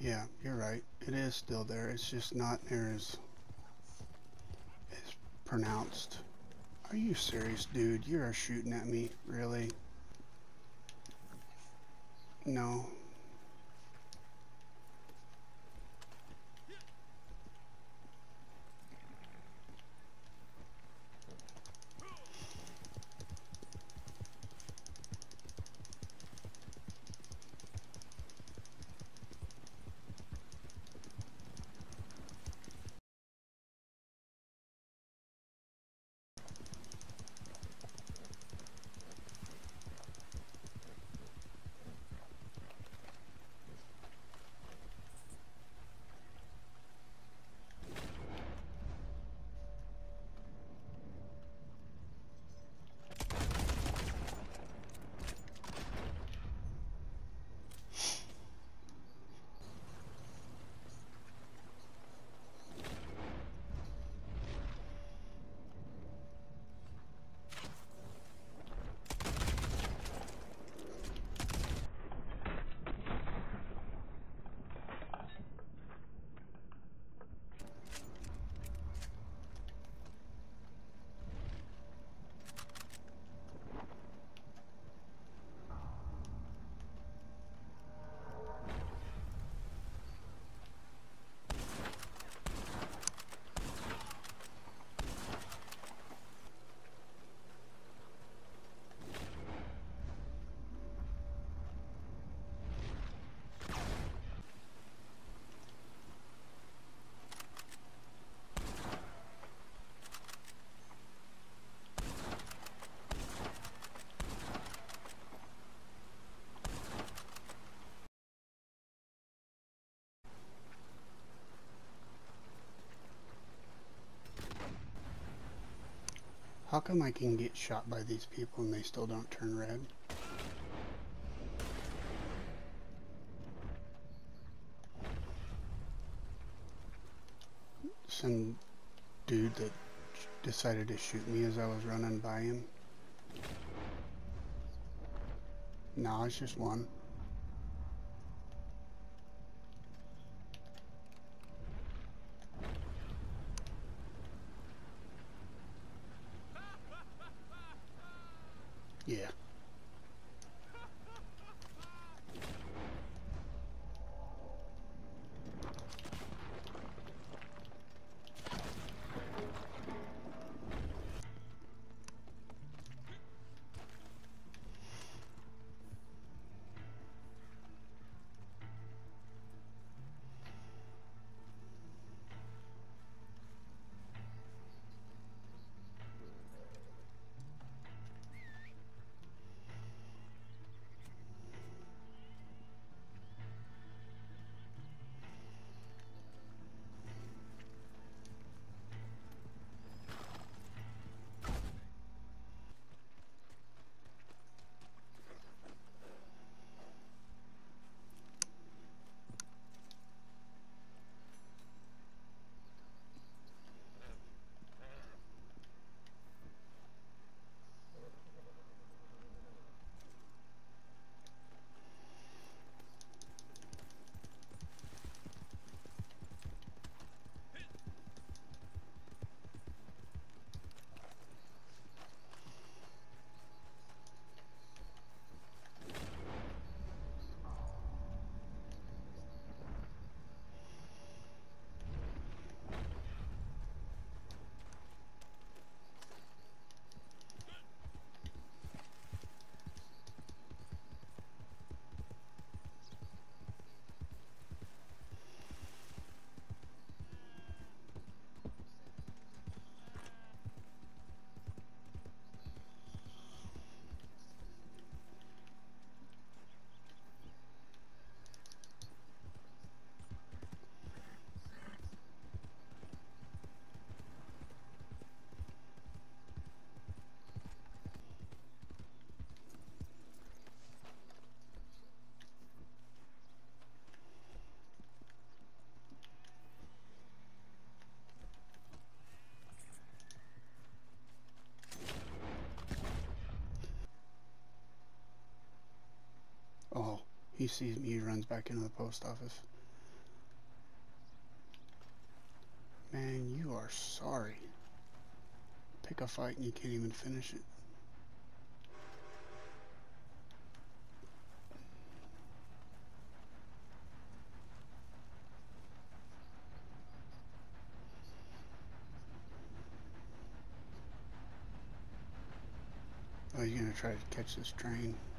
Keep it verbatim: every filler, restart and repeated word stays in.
Yeah, you're right. It is still there. It's just not near as, as pronounced. Are you serious, dude? You are shooting at me? Really? No. How come I can get shot by these people and they still don't turn red? Some dude that decided to shoot me as I was running by him. No, it's just one. Yeah. Oh, he sees me, he runs back into the post office. Man, you are sorry. Pick a fight and you can't even finish it. Oh, you're gonna try to catch this train.